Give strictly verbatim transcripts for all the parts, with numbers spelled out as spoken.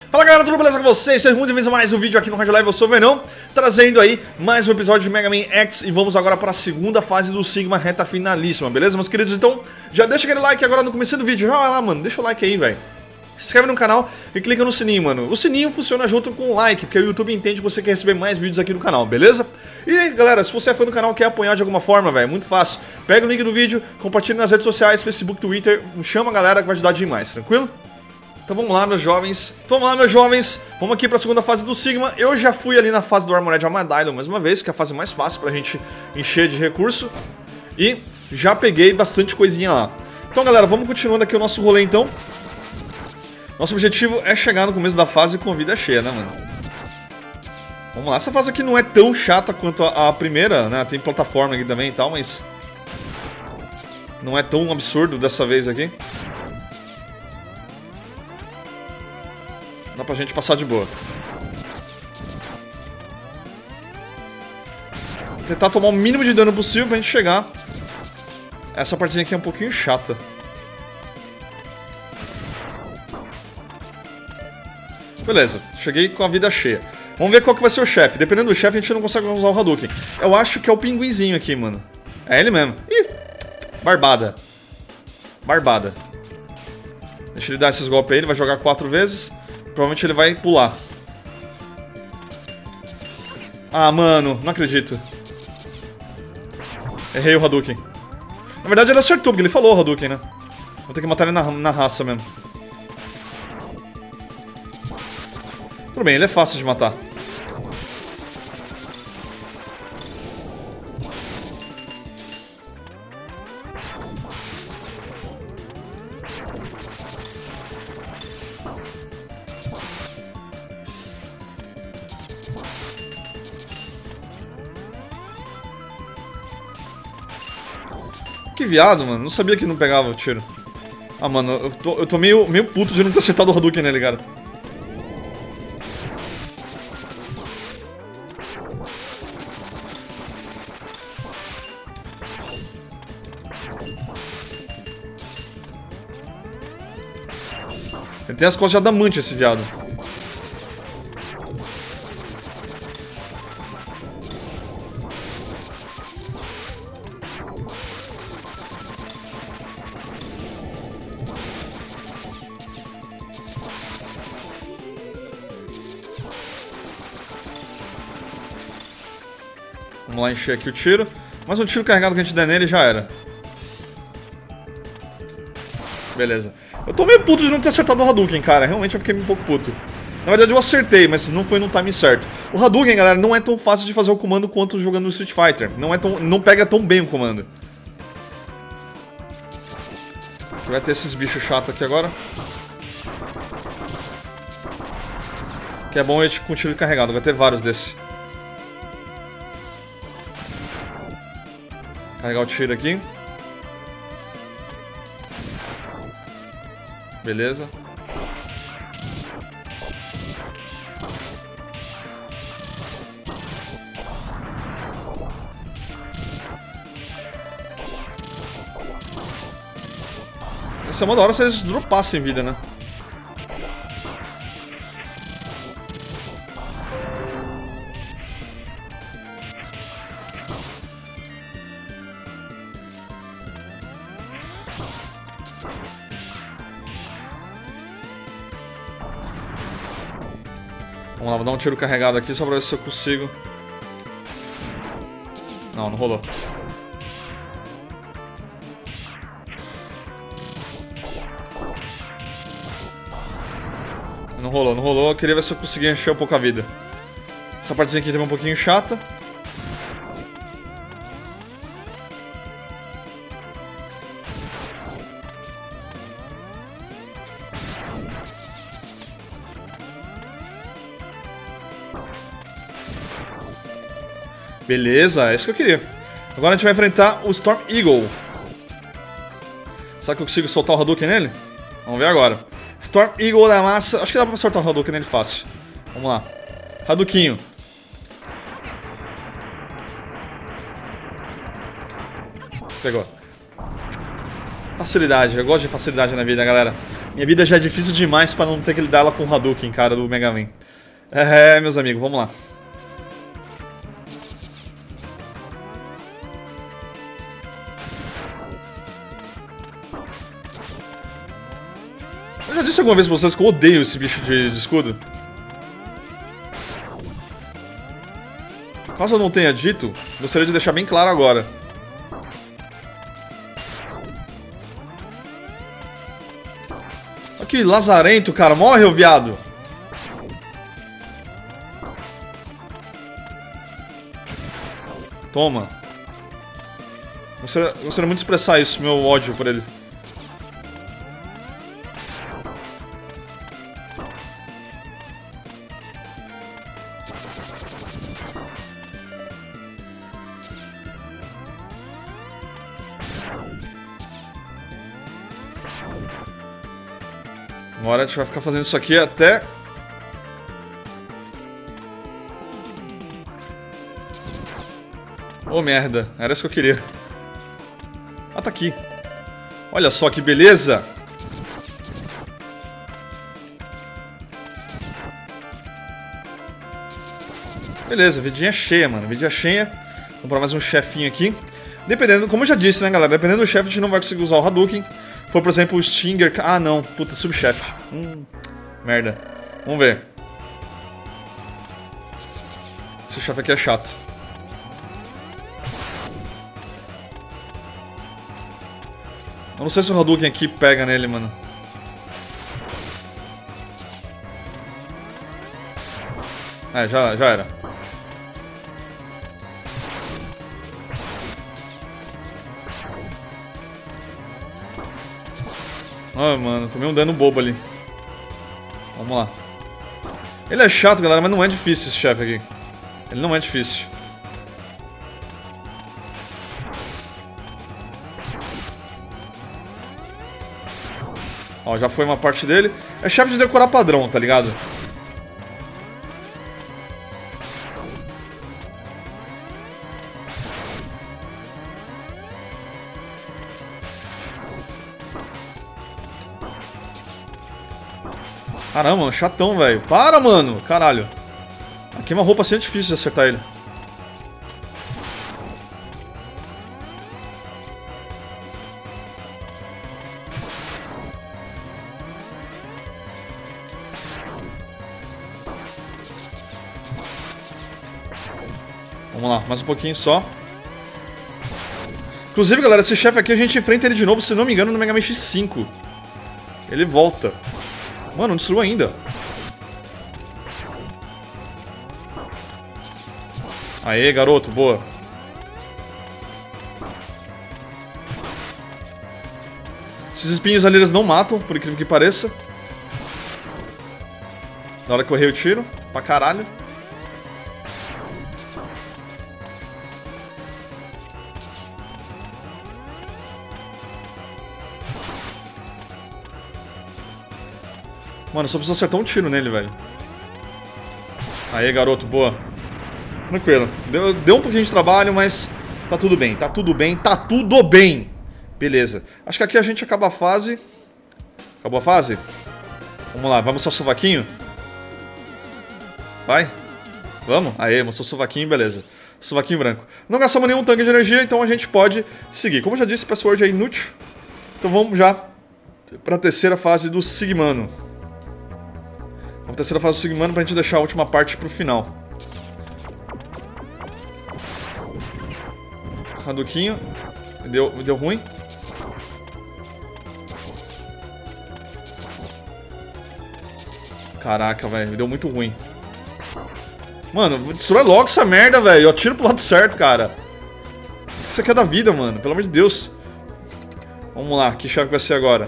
Fala galera, tudo beleza com vocês? Sejam muito bem-vindos a mais um vídeo aqui no Hard Live, eu sou o Venão, trazendo aí mais um episódio de Mega Man X. E vamos agora para a segunda fase do Sigma, reta finalíssima, beleza, meus queridos? Então, já deixa aquele like agora no começo do vídeo, já vai lá, mano, deixa o like aí, velho. Se inscreve no canal e clica no sininho, mano. O sininho funciona junto com o like, porque o YouTube entende que você quer receber mais vídeos aqui no canal, beleza? E galera, se você é fã do canal e quer apoiar de alguma forma, velho, muito fácil. Pega o link do vídeo, compartilha nas redes sociais, Facebook, Twitter, chama a galera que vai ajudar demais, tranquilo? Então vamos lá, meus jovens. Então vamos lá, meus jovens. Vamos aqui para a segunda fase do Sigma. Eu já fui ali na fase do Armored Armadillo mais uma vez, que é a fase mais fácil pra gente encher de recurso. E já peguei bastante coisinha lá. Então, galera, vamos continuando aqui o nosso rolê, então. Nosso objetivo é chegar no começo da fase com a vida cheia, né, mano? Vamos lá. Essa fase aqui não é tão chata quanto a, a primeira, né? Tem plataforma aqui também e tal, mas... não é tão absurdo dessa vez aqui. Dá pra gente passar de boa. Tentar tomar o mínimo de dano possível pra gente chegar. Essa partezinha aqui é um pouquinho chata. Beleza, cheguei com a vida cheia. Vamos ver qual que vai ser o chefe. Dependendo do chefe, a gente não consegue usar o Hadouken. Eu acho que é o pinguinzinho aqui, mano. É ele mesmo. Ih! Barbada. Barbada. Deixa ele dar esses golpes aí. Ele vai jogar quatro vezes. Provavelmente ele vai pular. Ah, mano, não acredito. Errei o Hadouken. Na verdade ele acertou, porque ele falou o Hadouken, né? Vou ter que matar ele na, na raça mesmo. Tudo bem, ele é fácil de matar. Que viado, mano. Não sabia que não pegava o tiro. Ah, mano, eu tô, eu tô meio, meio puto de não ter acertado o Hadouken nele, cara. Ele tem as costas de adamante, esse viado. Vamos lá encher aqui o tiro. Mas um tiro carregado que a gente der nele já era. Beleza. Eu tô meio puto de não ter acertado o Hadouken, cara. Realmente eu fiquei um pouco puto. Na verdade eu acertei, mas não foi no time certo. O Hadouken, galera, não é tão fácil de fazer o comando quanto jogando no Street Fighter. Não, é tão, não pega tão bem o comando. Vai ter esses bichos chatos aqui agora. Que é bom a gente com tiro carregado. Vai ter vários desses. Carregar o tiro aqui. Beleza. Essa é uma da hora se eles dropassem vida, né? Vamos lá, vou dar um tiro carregado aqui só pra ver se eu consigo. Não, não rolou. Não rolou, não rolou. Eu queria ver se eu conseguia encher um pouco a vida. Essa partezinha aqui também é um pouquinho chata. Beleza, é isso que eu queria. Agora a gente vai enfrentar o Storm Eagle. Será que eu consigo soltar o Hadouken nele? Vamos ver agora. Storm Eagle da massa. Acho que dá pra soltar o Hadouken nele fácil. Vamos lá. Hadoukinho. Pegou. Facilidade, eu gosto de facilidade na vida, galera. Minha vida já é difícil demais pra não ter que lidar ela com o Hadouken, cara, do Mega Man. É, meus amigos, vamos lá. Eu já disse alguma vez pra vocês que eu odeio esse bicho de, de escudo. Caso eu não tenha dito, gostaria de deixar bem claro agora. Olha que lazarento, cara. Morre, ô viado. Toma. Gostaria, gostaria muito de expressar isso, meu ódio por ele. Agora a gente vai ficar fazendo isso aqui até... Oh, merda. Era isso que eu queria. Ah, tá aqui. Olha só que beleza. Beleza, vidinha cheia, mano. Vidinha cheia. Vamos comprar mais um chefinho aqui. Dependendo, como eu já disse, né, galera? Dependendo do chefe, a gente não vai conseguir usar o Hadouken. For, por exemplo, o Stinger... Ah, não. Puta, subchefe. Hum, merda. Vamos ver. Esse chefe aqui é chato. Eu não sei se o Hadouken aqui pega nele, mano. É, já, já era. Ah, mano, tomei um dano bobo ali. Vamos lá. Ele é chato, galera, mas não é difícil esse chefe aqui. Ele não é difícil. Ó, já foi uma parte dele. É chefe de decorar padrão, tá ligado? Caramba, mano, chatão, velho. Para, mano. Caralho. Aqui uma roupa assim é difícil de acertar ele. Vamos lá, mais um pouquinho só. Inclusive, galera, esse chefe aqui a gente enfrenta ele de novo, se não me engano, no Mega Man X cinco. Ele volta. Mano, não destruiu ainda. Aê, garoto, boa. Esses espinhos ali eles não matam, por incrível que pareça. Na hora que eu errei o tiro, pra caralho. Mano, só preciso acertar um tiro nele, velho. Aê, garoto, boa. Tranquilo. Deu, deu um pouquinho de trabalho, mas tá tudo bem, tá tudo bem, tá tudo bem. Beleza. Acho que aqui a gente acaba a fase. Acabou a fase? Vamos lá, vamos só sovaquinho? Vai? Vamos? Aê, mostrou sovaquinho, beleza. Sovaquinho branco. Não gastamos nenhum tanque de energia, então a gente pode seguir. Como eu já disse, o password é inútil. Então vamos já pra terceira fase do Sigmano. Vamos pra terceira fase do Sigmano pra gente deixar a última parte pro final. Hadoukinho. Deu, deu ruim. Caraca, velho. Deu muito ruim. Mano, destrói logo essa merda, velho. Eu atiro pro lado certo, cara. O que você quer da vida, mano? Pelo amor de Deus. Vamos lá. Que chave vai ser agora?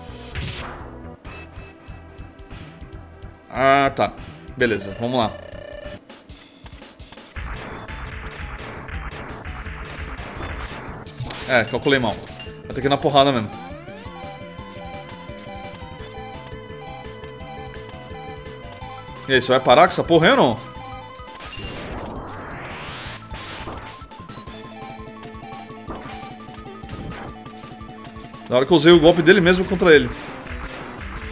Ah, tá. Beleza. Vamos lá. É, calculei mal. Vai ter que ir na porrada mesmo. E aí, você vai parar com essa porra aí ou não? Na hora que eu usei o golpe dele mesmo contra ele.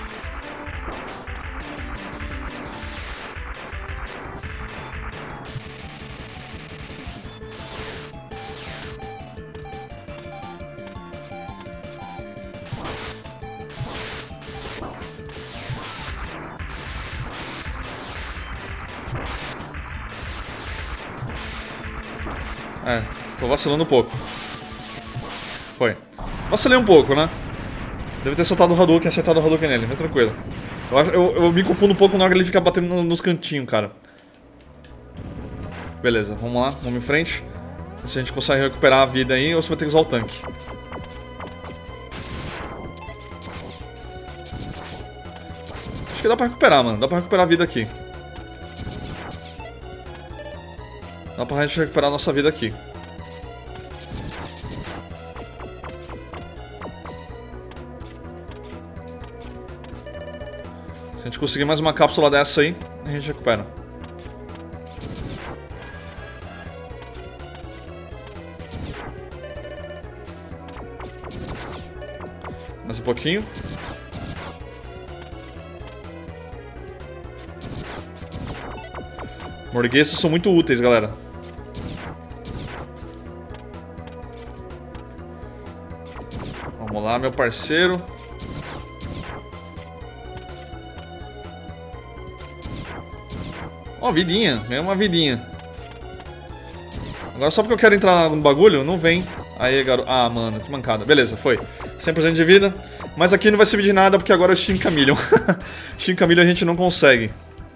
É, tô vacilando um pouco. Foi. Vacilei um pouco, né? Deve ter soltado o Hadouken, acertado o Hadouken nele, mas tranquilo. Eu, acho, eu, eu me confundo um pouco na hora que ele fica batendo no, nos cantinhos, cara. Beleza, vamos lá, vamos em frente. Se a gente consegue recuperar a vida aí, ou se vai ter que usar o tanque. Acho que dá pra recuperar, mano. Dá pra recuperar a vida aqui. Dá pra gente recuperar a nossa vida aqui. Se a gente conseguir mais uma cápsula dessa aí, a gente recupera. Mais um pouquinho. Morgueços são muito úteis, galera. Vamos lá, meu parceiro. Ó, oh, vidinha. Ganhei uma vidinha. Agora só porque eu quero entrar no bagulho, não vem. Aí, garoto. Ah, mano, que mancada. Beleza, foi. cem por cento de vida. Mas aqui não vai servir de nada porque agora é o Shin Chameleon. Shin Chameleon a gente não consegue.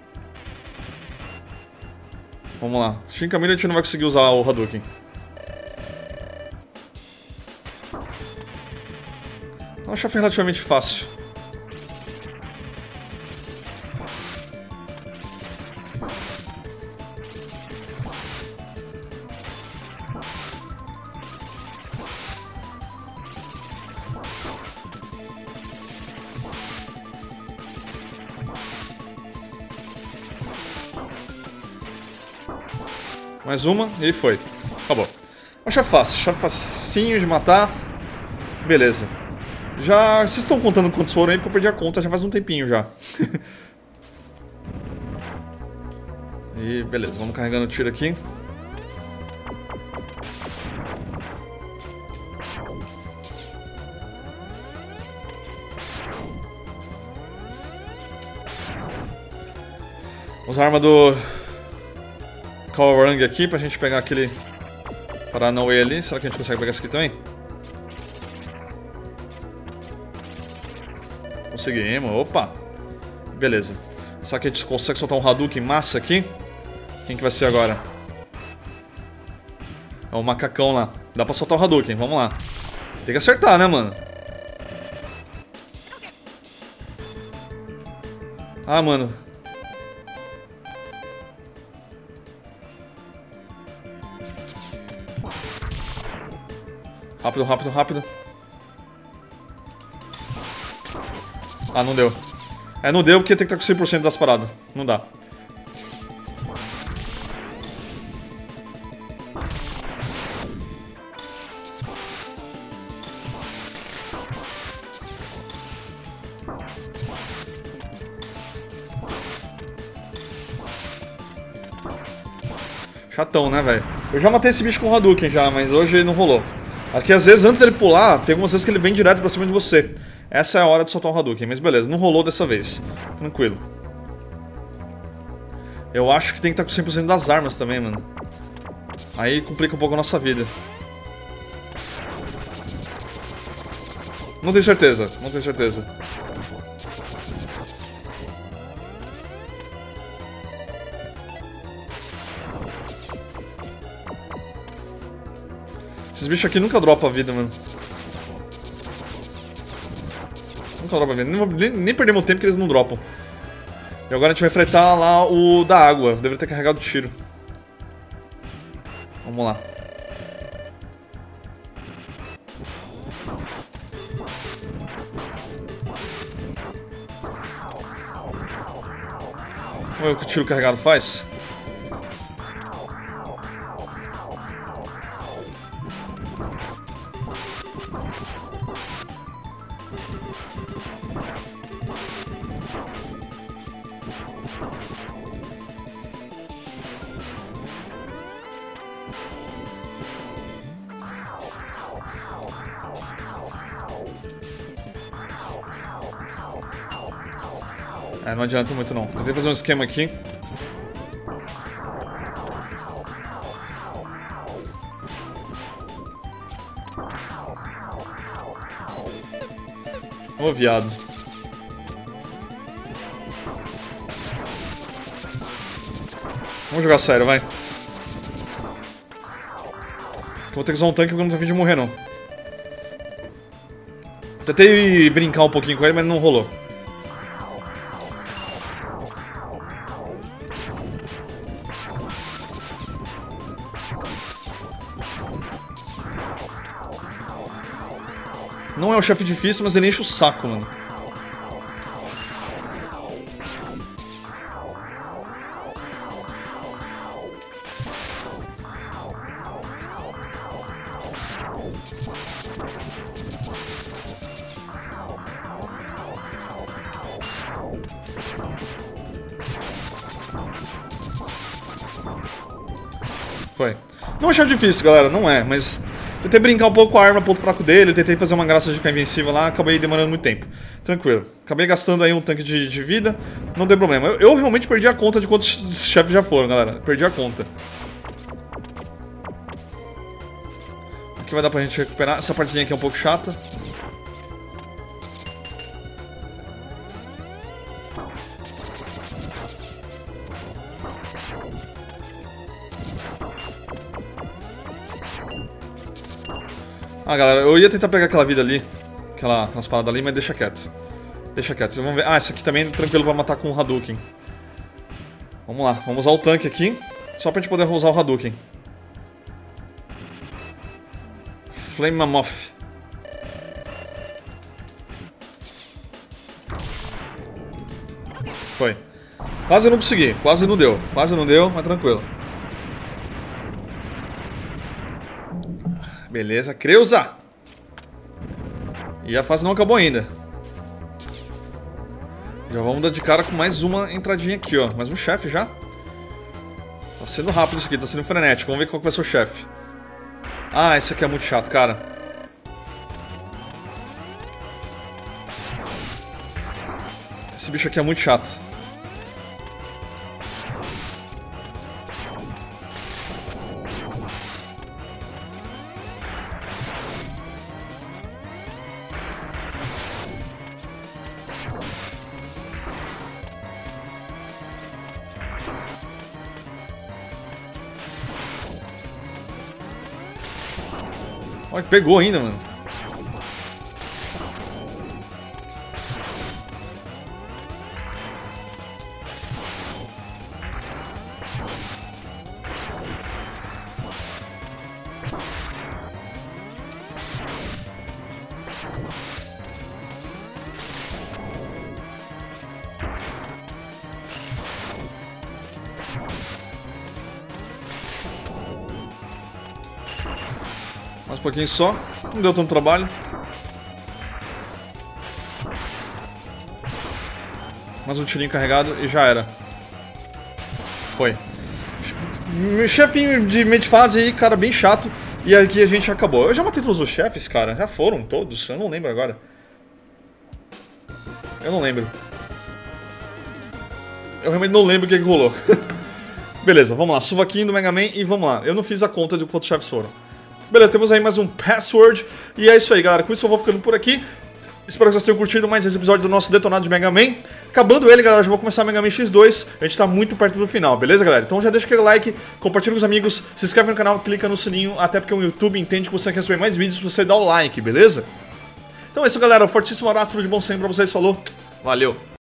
Vamos lá. Shin Chameleon a gente não vai conseguir usar o Hadouken. É um chefe relativamente fácil. Mais uma e foi. Acabou. Um chefe fácil, chefe facinho de matar. Beleza. Já... Vocês estão contando quantos foram aí? Porque eu perdi a conta já faz um tempinho já. E beleza, vamos carregando o tiro aqui. Vamos usar a arma do Kawarang aqui pra gente pegar aquele Paranauê ali. Será que a gente consegue pegar isso aqui também? Conseguimos, opa! Beleza. Será que a gente consegue soltar um Hadouken massa aqui? Quem que vai ser agora? É o macacão lá. Dá pra soltar o Hadouken, vamos lá. Tem que acertar, né, mano? Ah, mano. Rápido, rápido, rápido. Ah, não deu. É, não deu porque tem que estar com cem por cento das paradas. Não dá. Chatão, né, velho? Eu já matei esse bicho com o Hadouken já, mas hoje não rolou. Aqui, às vezes, antes dele pular, tem algumas vezes que ele vem direto pra cima de você. Essa é a hora de soltar o Hadouken, mas beleza, não rolou dessa vez. Tranquilo. Eu acho que tem que estar com cem por cento das armas também, mano. Aí complica um pouco a nossa vida. Não tenho certeza, não tenho certeza. Esses bichos aqui nunca dropam a vida, mano. Nunca dropam a vida. Nem, nem, nem perdemos tempo que eles não dropam. E agora a gente vai enfrentar lá o da água. Deveria ter carregado o tiro. Vamos lá. Vamos ver o que o tiro carregado faz. É, não adianta muito não. Tentei fazer um esquema aqui. Ô, viado. Vamos jogar sério, vai. Eu vou ter que usar um tanque porque eu não tô a fim de morrer, não. Tentei brincar um pouquinho com ele, mas não rolou. Não é um chefe difícil, mas ele enche o saco, mano. Foi. Não é um chefe difícil, galera, não é, mas... Tentei brincar um pouco com a arma, ponto fraco dele, tentei fazer uma graça de ficar invencível lá, acabei demorando muito tempo. Tranquilo. Acabei gastando aí um tanque de, de vida, não tem problema. Eu, eu realmente perdi a conta de quantos chefes já foram, galera. Perdi a conta. Aqui vai dar pra gente recuperar. Essa partezinha aqui é um pouco chata. Ah, galera, eu ia tentar pegar aquela vida ali, aquela, aquelas paradas ali, mas deixa quieto. Deixa quieto, vamos ver. Ah, esse aqui também é tranquilo pra matar com o Hadouken. Vamos lá, vamos usar o tanque aqui, só pra gente poder usar o Hadouken. Flame Mammoth. Foi. Quase não consegui, quase não deu, quase não deu, mas tranquilo. Beleza, Creuza! E a fase não acabou ainda. Já vamos dar de cara com mais uma entradinha aqui, ó. Mais um chefe já. Tá sendo rápido isso aqui, tá sendo frenético. Vamos ver qual que vai ser o chefe. Ah, esse aqui é muito chato, cara. Esse bicho aqui é muito chato. Olha, pegou ainda, mano. Mais um pouquinho só. Não deu tanto trabalho. Mais um tirinho carregado e já era. Foi. Chefinho de meio de fase aí, cara, bem chato. E aqui a gente acabou. Eu já matei todos os chefes, cara. Já foram todos. Eu não lembro agora. Eu não lembro. Eu realmente não lembro o que, que rolou. Beleza, vamos lá. Suvaquinho do Mega Man e vamos lá. Eu não fiz a conta de quantos chefes foram. Beleza, temos aí mais um password. E é isso aí, galera. Com isso eu vou ficando por aqui. Espero que vocês tenham curtido mais esse episódio do nosso Detonado de Mega Man. Acabando ele, galera, já vou começar Mega Man X dois. A gente tá muito perto do final, beleza, galera? Então já deixa aquele like, compartilha com os amigos, se inscreve no canal, clica no sininho, até porque o YouTube entende que você quer receber mais vídeos se você dá o like, beleza? Então é isso, galera. Um fortíssimo abraço, tudo de bom sempre pra vocês. Falou, valeu!